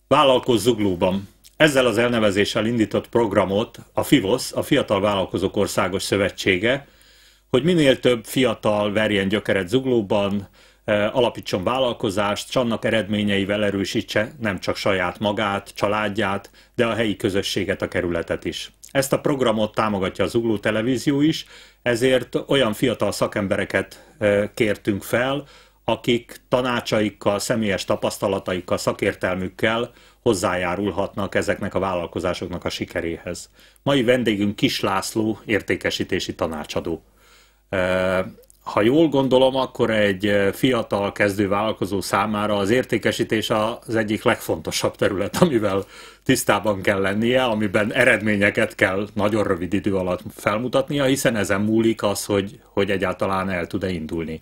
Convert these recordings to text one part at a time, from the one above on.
Vállalkozz Zuglóban. Ezzel az elnevezéssel indított programot a FIVOSZ, a Fiatal Vállalkozók Országos Szövetsége, hogy minél több fiatal verjen gyökeret Zuglóban, alapítson vállalkozást, s annak eredményeivel erősítse nem csak saját magát, családját, de a helyi közösséget, a kerületet is. Ezt a programot támogatja a Zugló Televízió is, ezért olyan fiatal szakembereket kértünk fel, akik tanácsaikkal, személyes tapasztalataikkal, szakértelmükkel hozzájárulhatnak ezeknek a vállalkozásoknak a sikeréhez. Mai vendégünk Kiss László, értékesítési tanácsadó. Ha jól gondolom, akkor egy fiatal kezdő vállalkozó számára az értékesítés az egyik legfontosabb terület, amivel tisztában kell lennie, amiben eredményeket kell nagyon rövid idő alatt felmutatnia, hiszen ezen múlik az, hogy egyáltalán el tud-e indulni.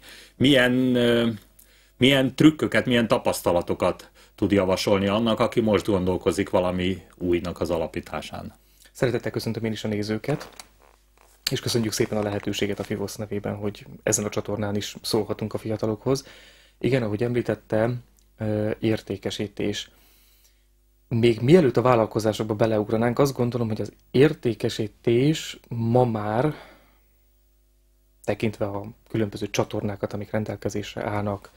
Milyen trükköket, milyen tapasztalatokat tud javasolni annak, aki most gondolkozik valami újnak az alapításán? Szeretettel köszöntöm én is a nézőket, és köszönjük szépen a lehetőséget a FIVOSZ nevében, hogy ezen a csatornán is szólhatunk a fiatalokhoz. Igen, ahogy említettem, értékesítés. Még mielőtt a vállalkozásokba beleugranánk, azt gondolom, hogy az értékesítés ma már, tekintve a különböző csatornákat, amik rendelkezésre állnak,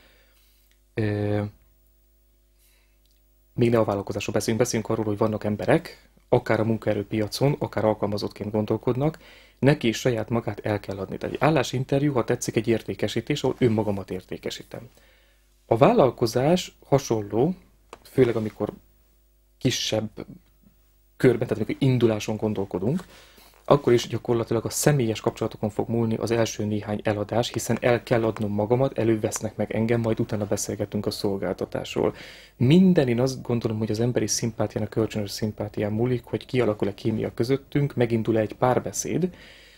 még ne a vállalkozásról beszélünk arról, hogy vannak emberek, akár a munkaerőpiacon, akár alkalmazottként gondolkodnak, neki is saját magát el kell adni. Tehát egy állásinterjú, ha tetszik, egy értékesítés, ahol önmagamat értékesítem. A vállalkozás hasonló, főleg amikor kisebb körben, tehát amikor induláson gondolkodunk, akkor is gyakorlatilag a személyes kapcsolatokon fog múlni az első néhány eladás, hiszen el kell adnom magamat, elővesznek meg engem, majd utána beszélgetünk a szolgáltatásról. Minden, én azt gondolom, hogy az emberi szimpátián, a kölcsönös szimpátián múlik, hogy kialakul-e kémia közöttünk, megindul-e egy párbeszéd,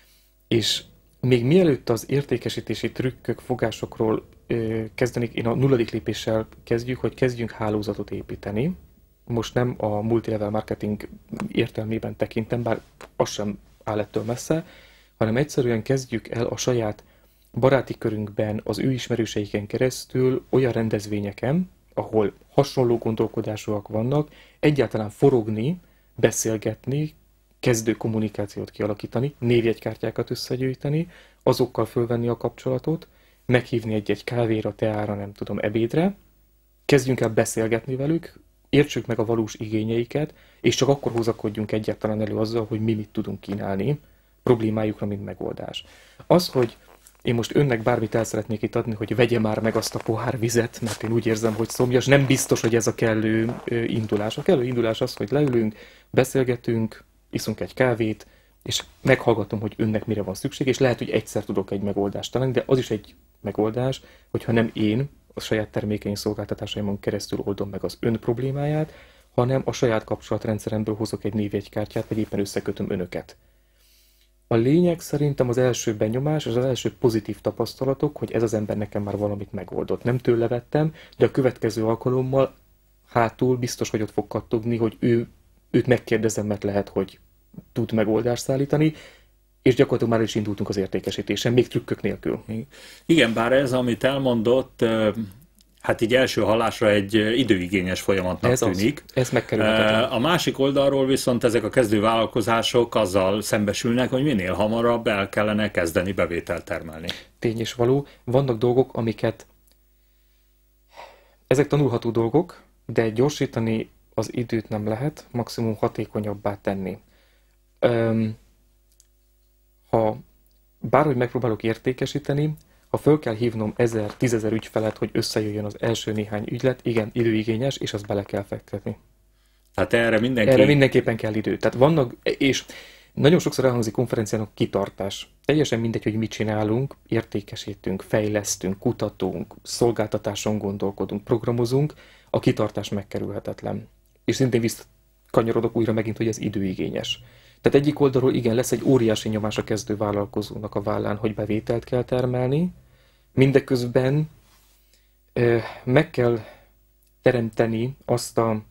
és még mielőtt az értékesítési trükkök, fogásokról kezdenék, én a nulladik lépéssel kezdjük, hogy kezdjünk hálózatot építeni. Most nem a multilevel marketing értelmében tekintem, bár az sem áll ettől messze, hanem egyszerűen kezdjük el a saját baráti körünkben, az ő ismerőseiken keresztül olyan rendezvényeken, ahol hasonló gondolkodásúak vannak, egyáltalán forogni, beszélgetni, kezdő kommunikációt kialakítani, névjegykártyákat összegyűjteni, azokkal fölvenni a kapcsolatot, meghívni egy-egy kávéra, teára, nem tudom, ebédre, kezdjünk el beszélgetni velük, értsük meg a valós igényeiket, és csak akkor hozakodjunk egyáltalán elő azzal, hogy mi mit tudunk kínálni problémájukra, mint megoldás. Az, hogy én most önnek bármit el szeretnék itt adni, hogy vegye már meg azt a pohár vizet, mert én úgy érzem, hogy szomjas, nem biztos, hogy ez a kellő indulás. A kellő indulás az, hogy leülünk, beszélgetünk, iszunk egy kávét, és meghallgatom, hogy önnek mire van szükség, és lehet, hogy egyszer tudok egy megoldást találni, de az is egy megoldás, hogyha nem én a saját termékeim, szolgáltatásaimon keresztül oldom meg az ön problémáját, hanem a saját kapcsolatrendszeremből hozok egy névjegykártyát, vagy éppen összekötöm önöket. A lényeg szerintem az első benyomás, az első pozitív tapasztalatok, hogy ez az ember nekem már valamit megoldott. Nem tőle vettem, de a következő alkalommal hátul biztos, hogy ott fog kattogni, hogy őt megkérdezem, mert lehet, hogy tud megoldást szállítani, és gyakorlatilag már is indultunk az értékesítésen, még trükkök nélkül. Igen, bár ez, amit elmondott, hát így első hallásra egy időigényes folyamatnak tűnik. Ez megkerülhetetlen. A másik oldalról viszont ezek a kezdő vállalkozások azzal szembesülnek, hogy minél hamarabb el kellene kezdeni bevételt termelni. Tény és való. Vannak dolgok, amiket ezek tanulható dolgok, de gyorsítani az időt nem lehet, maximum hatékonyabbá tenni. Ha bárhogy megpróbálok értékesíteni, ha föl kell hívnom 1000-10 000 ügyfelet, hogy összejöjjön az első néhány ügylet, igen, időigényes, és azt bele kell fektetni. Hát erre mindenképpen kell idő. Tehát vannak, és nagyon sokszor elhangzik konferenciának kitartás. Teljesen mindegy, hogy mit csinálunk, értékesítünk, fejlesztünk, kutatunk, szolgáltatáson gondolkodunk, programozunk, a kitartás megkerülhetetlen. És szintén visszakanyarodok újra megint, hogy ez időigényes. Tehát egyik oldalról igen, lesz egy óriási nyomás a kezdő vállalkozónak a vállán, hogy bevételt kell termelni, mindeközben meg kell teremteni azt a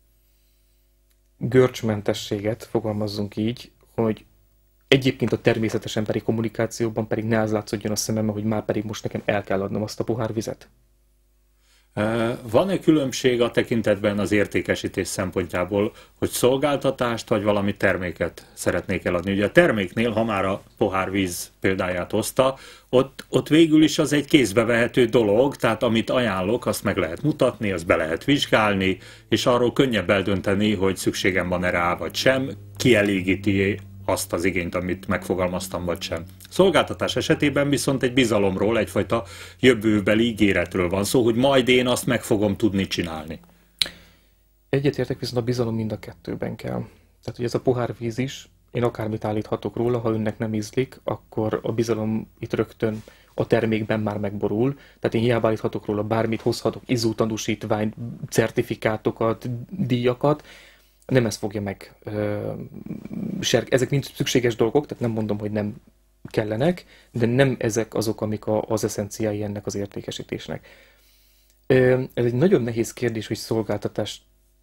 görcsmentességet, fogalmazzunk így, hogy egyébként a természetes emberi kommunikációban pedig ne az látszódjon a szemembe, hogy már pedig most nekem el kell adnom azt a pohár vizet. Van-e különbség a tekintetben az értékesítés szempontjából, hogy szolgáltatást vagy valami terméket szeretnék eladni? Ugye a terméknél, ha már a pohárvíz példáját hozta, ott végül is az egy kézbevehető dolog, tehát amit ajánlok, azt meg lehet mutatni, azt be lehet vizsgálni, és arról könnyebb eldönteni, hogy szükségem van-e rá vagy sem, kielégíti azt az igényt, amit megfogalmaztam, vagy sem. Szolgáltatás esetében viszont egy bizalomról, egyfajta jövőbeli ígéretről van szó, hogy majd én azt meg fogom tudni csinálni. Egyetértek, viszont a bizalom mind a kettőben kell. Tehát, hogy ez a pohárvíz is, én akármit állíthatok róla, ha önnek nem ízlik, akkor a bizalom itt rögtön a termékben már megborul. Tehát én hiába állíthatok róla bármit, hozhatok tanúsítványt, certifikátokat, díjakat, nem ez fogja meg. Ezek mind szükséges dolgok, tehát nem mondom, hogy nem kellenek, de nem ezek azok, amik az eszenciái ennek az értékesítésnek. Ez egy nagyon nehéz kérdés, hogy szolgáltatást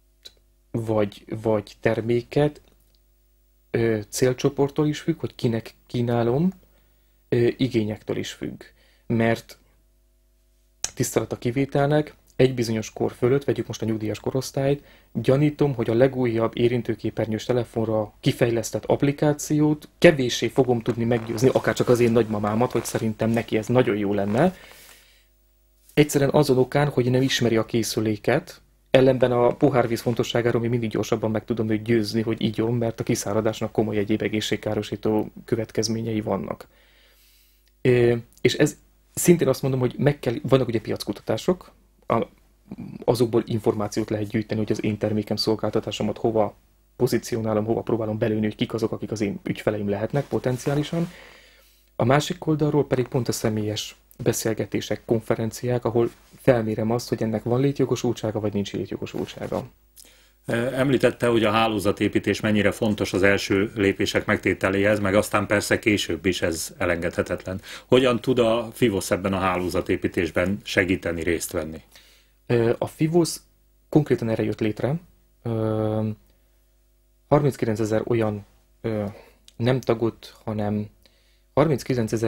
vagy terméket célcsoporttól is függ, hogy kinek kínálom, igényektől is függ. Mert tisztelet a kivételnek, egy bizonyos kor fölött, vegyük most a nyugdíjas korosztályt, gyanítom, hogy a legújabb érintőképernyős telefonra kifejlesztett applikációt kevéssé fogom tudni meggyőzni, akárcsak az én nagymamámat, hogy szerintem neki ez nagyon jó lenne. Egyszerűen azon okán, hogy nem ismeri a készüléket, ellenben a pohárvíz fontosságáról még mindig gyorsabban meg tudom őt győzni, hogy igyon, mert a kiszáradásnak komoly egyéb egészségkárosító következményei vannak. És ez szintén azt mondom, hogy vannak ugye piackutatások, azokból információt lehet gyűjteni, hogy az én termékem, szolgáltatásomat hova pozícionálom, hova próbálom belőni, hogy kik azok, akik az én ügyfeleim lehetnek potenciálisan. A másik oldalról pedig pont a személyes beszélgetések, konferenciák, ahol felmérem azt, hogy ennek van létjogosultsága, vagy nincs létjogosultsága. Említette, hogy a hálózatépítés mennyire fontos az első lépések megtételéhez, meg aztán persze később is ez elengedhetetlen. Hogyan tud a FIVOS ebben a hálózatépítésben segíteni, részt venni? A FIVOS konkrétan erre jött létre. 39 000 olyan nem tagot, hanem 39 000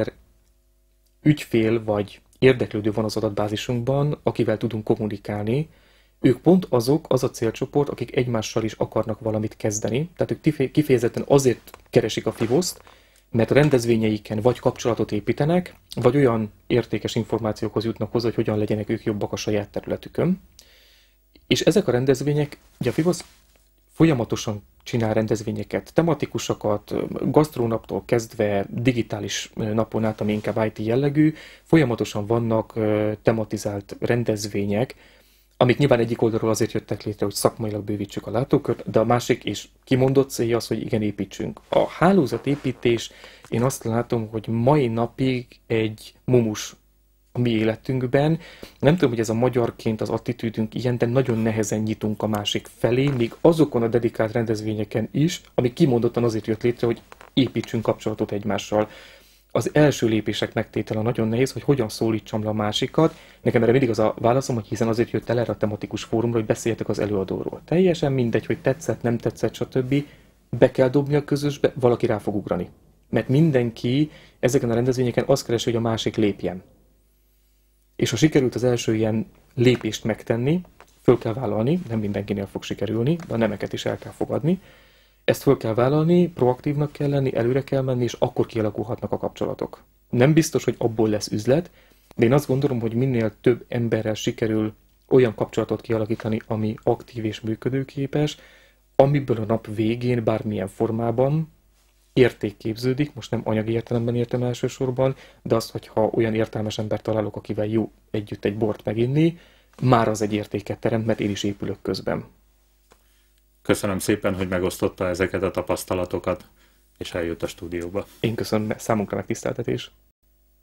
ügyfél vagy érdeklődő van az adatbázisunkban, akivel tudunk kommunikálni. Ők pont az a célcsoport, akik egymással is akarnak valamit kezdeni. Tehát ők kifejezetten azért keresik a FIVOS-t, mert a rendezvényeiken vagy kapcsolatot építenek, vagy olyan értékes információkhoz jutnak hozzá, hogy hogyan legyenek ők jobbak a saját területükön. És ezek a rendezvények, ugye a FIVOS folyamatosan csinál rendezvényeket, tematikusakat, gasztrónaptól kezdve digitális napon át, ami inkább IT jellegű, folyamatosan vannak tematizált rendezvények, amik nyilván egyik oldalról azért jöttek létre, hogy szakmailag bővítsük a látókört, de a másik és kimondott célja az, hogy igen, építsünk. A hálózatépítés, én azt látom, hogy mai napig egy mumus a mi életünkben. Nem tudom, hogy ez a magyarként az attitűdünk ilyen, de nagyon nehezen nyitunk a másik felé, még azokon a dedikált rendezvényeken is, ami kimondottan azért jött létre, hogy építsünk kapcsolatot egymással. Az első lépések megtétele nagyon nehéz, hogy hogyan szólítsam le a másikat. Nekem erre mindig az a válaszom, hogy hiszen azért jött el erre a tematikus fórumra, hogy beszéljetek az előadóról. Teljesen mindegy, hogy tetszett, nem tetszett, stb. Be kell dobni a közösbe, valaki rá fog ugrani. Mert mindenki ezeken a rendezvényeken azt keresi, hogy a másik lépjen. És ha sikerült az első ilyen lépést megtenni, föl kell vállalni, nem mindenkinél fog sikerülni, de a nemeket is el kell fogadni. Ezt föl kell vállalni, proaktívnak kell lenni, előre kell menni, és akkor kialakulhatnak a kapcsolatok. Nem biztos, hogy abból lesz üzlet, de én azt gondolom, hogy minél több emberrel sikerül olyan kapcsolatot kialakítani, ami aktív és működőképes, amiből a nap végén bármilyen formában érték képződik, most nem anyagi értelemben értem elsősorban, de az, hogyha olyan értelmes embert találok, akivel jó együtt egy bort meginni, már az egy értéket teremt, mert én is épülök közben. Köszönöm szépen, hogy megosztotta ezeket a tapasztalatokat, és eljött a stúdióba. Én köszönöm, számunkra megtiszteltetés.